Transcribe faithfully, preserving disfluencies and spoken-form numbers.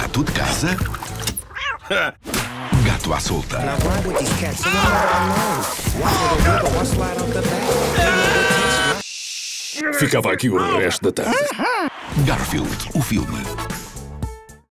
Rato de casa. Gato à solta. Ficava aqui o resto da tarde. Garfield, o filme.